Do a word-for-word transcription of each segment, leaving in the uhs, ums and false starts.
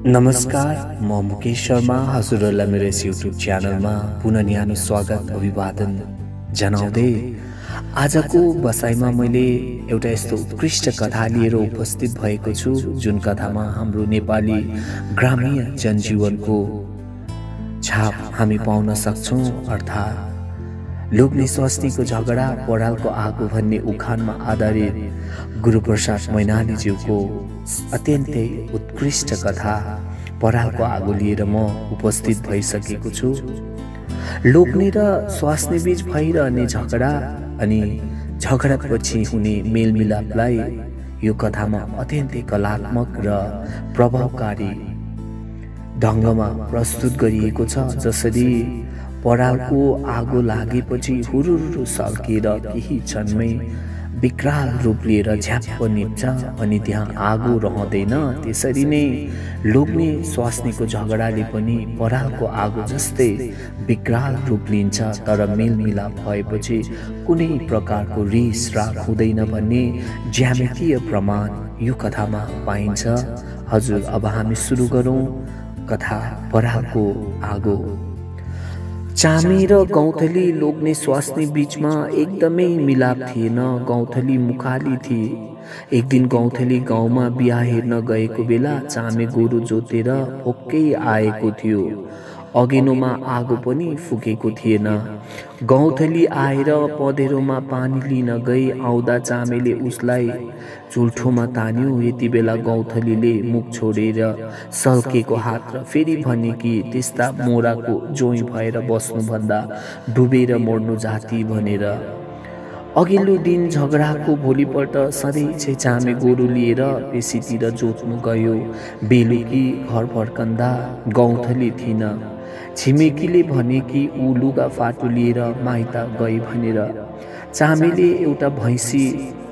नमस्कार, म मुकेश शर्मा हजुरहरूलाई मेरो यस युट्युब च्यानलमा पुनः न्यानो स्वागत अभिवादन जनाउँदै आजको बसाइमा मैले एउटा यस्तो उत्कृष्ट कथा लिएर उपस्थित भएको छु जुन कथामा हाम्रो नेपाली ग्रामीण जनजीवनको छाप हामी पाउन सक्छौं। अर्थात् लोग्ने स्वास्नीको झगडा परालको आगो भन्ने उखानमा आधारित गुरुप्रसाद मैनालीज्यूको अत्यन्तै उत्कृष्ट कथा परालको आगो लिएर म उपस्थित भइसकेको छु। लोग्ने र स्वास्नी बीच भइरहने झगडा अनि झगडापछि हुने मेलमिलापलाई यो कथामा अत्यन्तै कलात्मक र प्रभावकारी ढङ्गमा प्रस्तुत गरिएको छ। जसरी परालको आगो लागेपछि हुरुरु सल्केर केही क्षणमै विकराल रूप लिएर झ्याप्प निप्छ अनि त्यहाँ आगो रहँदैन। त्यसरी नै लोग्ने स्वास्नीको झगडाले पनि परालको आगो जस्तै विकराल रूप लिन्छ, तर मेलमिलाप भएपछि कुनै प्रकारको रिस राग हुँदैन भन्ने ज्यामितीय प्रमाण यो कथामा पाइन्छ। हजुर, अब हामी सुरु गरौँ कथा परालको आगो। चामे र गौँथली लोग्ने स्वास्नी बीचमा एकदमै मिलाप थिएन। गौँथली मुखाली थिए। एक दिन गौँथली गाउँमा बिहा हेर्न गएको बेला चामे गोरु जोतेर भोकै आएको थियो। अघिनोमा आगो पनि फुकेको थिएन। गौँथली आएर पँधेरोमा पानी लिन गई आउँदा चामेले उसलाई चुल्ठोमा तान्यो। यति बेला गौँथलीले मुख छोडेर सल्केको हात र फेरि भने कि त्यस्ता मोराको जोइ भएर बस्नुभन्दा डुबेर मर्नु जाति भनेर। अघिल्लो दिन झगडाको भोलिपल्ट सधैँ चामे गोरु लिएर पेसीतिर जोत्नु गयो। बेलुकी घर फर्कँदा गौँथली थिइन। छिमेकीले भने कि ऊ लुगा फाटो लिएर माइत गई भनेर। चामेले एउटा भैँसी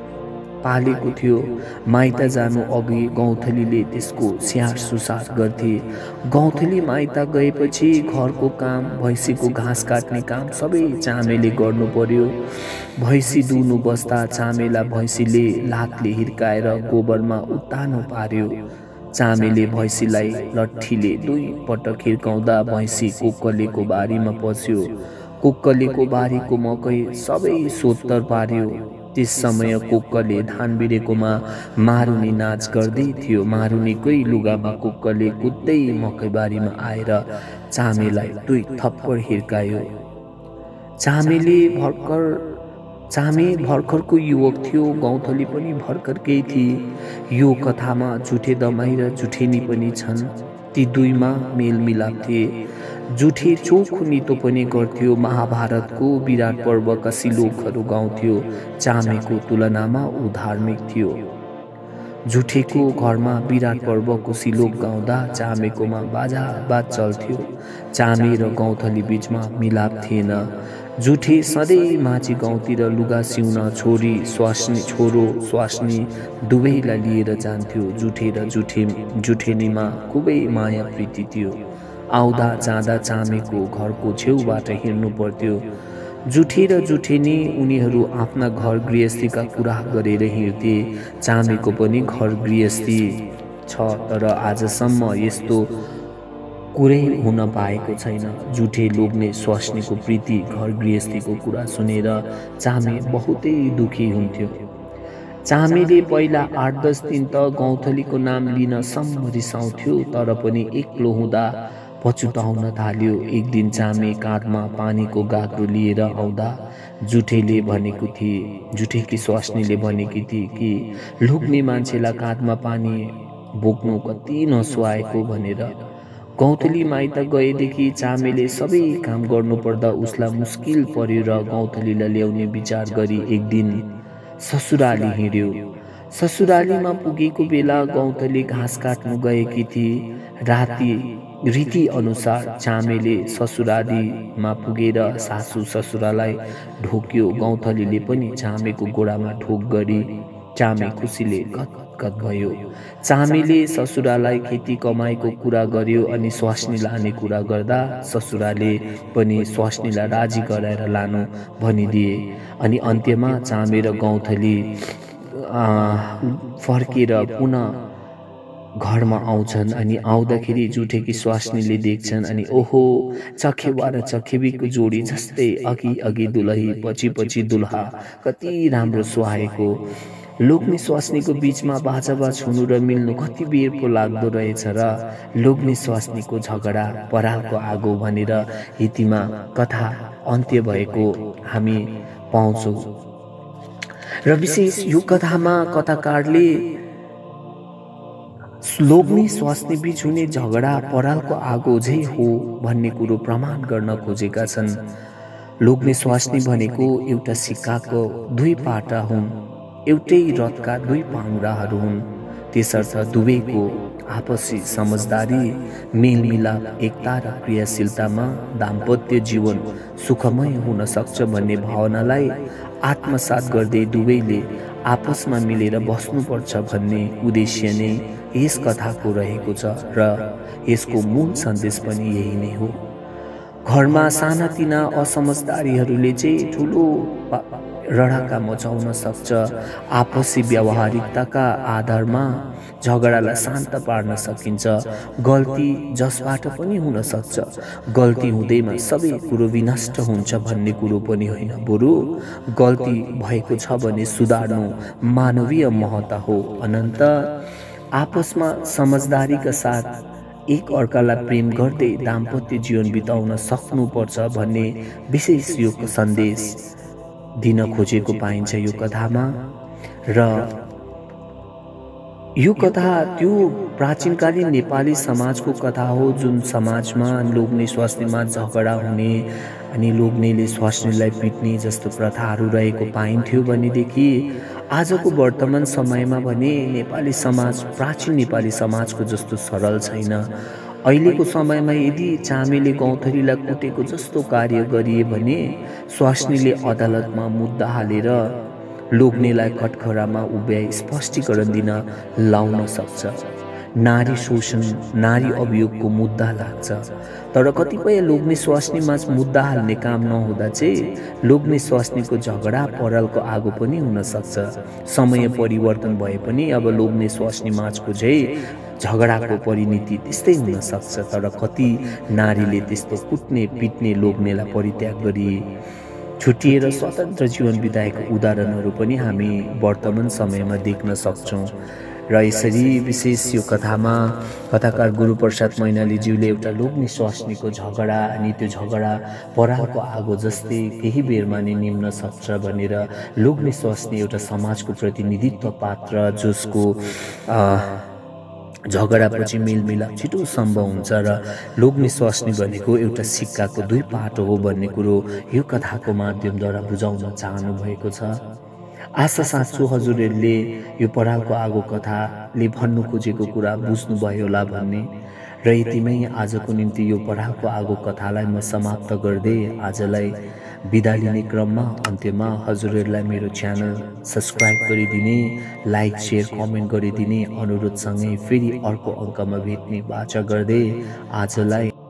पालेको थियो। माइत जानु अघि गौँथलीले त्यसको स्याहार सुसार गर्थे। गौँथली माइत गएपछि घरको काम, भैँसीको घाँस काट्ने काम सबै चामेले गर्नु पर्यो। भैँसी दुहुनु बस्दा चामेलाई भैँसीले लातले हिर्काएर गोबरमा उत्तानो पार्यो। चामेले भैँसीलाई लट्ठीले दुई पटक हिर्काउँदा भैँसी कुक्कलेको बारीमा पस्यो। कुक्कलेको बारीको मकै सबै सोत्तर पार्यो। त्यस समय कुक्कले धान बिरेकोमा मारुनी नाच गर्दै थियो। मारुनीकै लुगामा कुक्कले कुद्दै मकैबारीमा आएर चामेलाई दुई थप्पड हिर्कायो। चामेले भर्खर चामे भर्खरको युवक थियो। गौँथली पनि भर्खरकै थिए। यो कथामा जुठे दमाई र जुठेनी पनि छन्। ती दुईमा मेलमिलाप थिए। जुठे चोखो नितो पनि गर्थ्यो। महाभारतको विराट पर्वका श्लोकहरू गाउँथ्यो। चामेको तुलनामा ऊ धार्मिक थियो। जुठेको घरमा विराट पर्वको श्लोक गाउँदा चामेकोमा बाजा बाज चल्थ्यो। चामे र गौँथली बीचमा मिलाप थिएन। जुठे सधैँ माझी गाउँतिर लुगा सिउन छोरी स्वास्नी छोरो स्वास्नी दुवैलाई लिएर जान्थ्यो। जुठे र जुठे जुठेनीमा खुबै माया प्रीति थियो। आउँदा जाँदा चामेको घरको छेउबाट हिँड्नु पर्थ्यो। जुठे र जुठेनी उनीहरू आफ्ना घर गृहस्थीका कुरा गरेर हिँड्थे। चामेको पनि घर गृहस्थी छ, तर आजसम्म यस्तो कुरै हुन पाएको छैन। जुठे लोग्ने स्वास्नीको प्रीति घर गृहस्थीको कुरा सुनेर चामे बहुतै दुखी हुन्थ्यो। चामेले पहिला आठ दस दिन त गौँथलीको नाम लिन सम्म रिसाउँथ्यो, तर पनि एक्लो हुँदा पछुताउन थाल्यो। एक दिन चामे काँधमा पानीको गाग्रो लिएर आउँदा जुठेले भनेको थिए जुठेकी स्वास्नीले भनेकी थिए कि लोग्ने मान्छेलाई काँधमा पानी बोक्नु कति नसुहाएको भनेर। गौँथली माइत गएदेखि चामेले सबै काम गर्नुपर्दा उसलाई मुस्किल पर्यो र गौँथलीलाई ल्याउने विचार गरी एक दिन ससुराली हिँड्यो। ससुरालीमा पुगेको बेला गौँथली घाँस काट्नु गएकी थिए। राति रीति अनुसार चामेले ससुरालीमा पुगेर सासू ससुरालाई ढोक्यो। गौँथलीले पनि चामेको गोडामा ढोक गरी चामे खुसीले गदगद भयो। चामेले ससुरालाई खेती कमाईको कुरा गर्यो अनि स्वास्नी लाने कुरा गर्दा ससुराले पनि स्वास्नीलाई राजी गराएर लानु भनिदिए। अनि अन्त्यमा चामे र गौँथली फर्केर पुनः घरमा आउँछन् अनि आउँदाखेरि जुठेकी स्वास्नीले देख्छन् अनि ओहो चखेवा र चखेबीको जोडी जस्तै अघि अघि दुलही पछि पछि दुल्हा कति राम्रो सुहाएको। लोग्ने स्वास्नीको बीचमा बाचाबाच हुनु र मिल्नु कति बेर पो लाग्दो रहेछ र लोग्ने स्वास्नीको झगडा परालको आगो भनेर हितीमा कथा अन्त्य भएको हामी पाउँछौँ। र विशेष यो कथामा कथाकारले लोग्ने स्वास्नी बीच हुने झगडा परालको आगो झै हो भन्ने कुरो प्रमाण गर्न खोजेका छन्। लोग्ने स्वास्नी भनेको एउटा सिक्काको दुई पाटा हुन्, एउटै रथका दुई पाङ्ग्राहरू हुन्। त्यसर्थ दुवैको आपसी समझदारी, मेलमिलाप, एकता र क्रियाशीलतामा दाम्पत्य जीवन सुखमय हुन सक्छ भन्ने भावनालाई आत्मसात गर्दै दुवैले आपसमा मिलेर बस्नुपर्छ भन्ने उद्देश्य नै यस कथाको रहेको छ र यसको मूल सन्देश पनि यही नै हो। घरमा सानातिना असमझदारीहरूले चाहिँ ठुलो रडाका मचाउन सक्छ। आपसी व्यावहारिकताका आधारमा झगडालाई शान्त पार्न सकिन्छ। गल्ती जसबाट पनि हुन सक्छ, गल्ती हुँदैमा सबै कुरो विनष्ट हुन्छ भन्ने कुरो पनि होइन, बरु गल्ती भएको छ भने सुधार्नु मानवीय महत्त्व हो। अनन्त आपसमा समझदारीका साथ एक अर्कालाई प्रेम गर्दै दाम्पत्य जीवन बिताउन सक्नुपर्छ भन्ने विशेष यो सन्देश दिन खोजेको पाइन्छ यो कथामा। र यो कथा त्यो प्राचीनकालीन नेपाली समाजको कथा हो जुन समाजमा लोग्ने स्वास्नीमा झगडा हुने अनि लोग्नेले स्वास्नीलाई पिट्ने जस्तो प्रथाहरू रहेको पाइन्थ्यो भनेदेखि आजको वर्तमान समयमा भने नेपाली समाज प्राचीन नेपाली समाजको जस्तो सरल छैन। अहिलेको समयमा यदि चामेले गौँथरीलाई कुटेको जस्तो कार्य गरिए भने स्वास्नीले अदालतमा मुद्दा हालेर लोग्नेलाई कठघरामा उभ्याई स्पष्टीकरण दिन लाउन सक्छ। नारी शोषण, नारी अभियोगको मुद्दा लाग्छ। तर कतिपय लोग्ने स्वास्नीमा मुद्दा हाल्ने काम नहुँदा चाहिँ लोग्ने स्वास्नीको झगडा परालको आगो पनि हुन सक्छ। समय परिवर्तन भए पनि अब लोग्ने स्वास्नीमाझको चाहिँ झगडाको परिणति त्यस्तै हुन सक्छ। तर कति नारीले त्यस्तो कुट्ने पिट्ने लोग्नेलाई परित्याग गरी छुटिएर स्वतन्त्र जीवन बिताएको उदाहरणहरू पनि हामी वर्तमान समयमा देख्न सक्छौँ। र यसरी विशेष यो कथामा कथाकार गुरुप्रसाद मैनालीज्यूले एउटा लोग्ने स्वास्नीको झगडा अनि त्यो झगडा परालको आगो जस्तै केही बेरमा नै निम्न सक्छ भनेर लोग्ने स्वास्नी एउटा समाजको प्रतिनिधित्व पात्र जसको झगडापछि मेलमिलाप छिटो सम्भव हुन्छ र लोग्ने स्वास्नी भनेको एउटा सिक्काको दुई पाटो हो भन्ने कुरो यो कथाको माध्यमद्वारा बुझाउन चाहनु भएको छ। आशा साँच्छु हजुरहरूले यो परालको आगो कथाले भन्नु खोजेको कुरा बुझ्नुभयो होला भन्ने र यतिमै आजको निम्ति यो परालको आगो कथालाई म समाप्त गर्दै आजलाई बिदा लिने क्रममा अन्त्यमा हजुरहरूलाई मेरो च्यानल सब्सक्राइब गरिदिने, लाइक शेयर कमेन्ट गरिदिने अनुरोधसँगै फेरि अर्को अङ्कमा भेट्ने बाचा गर्दै आजलाई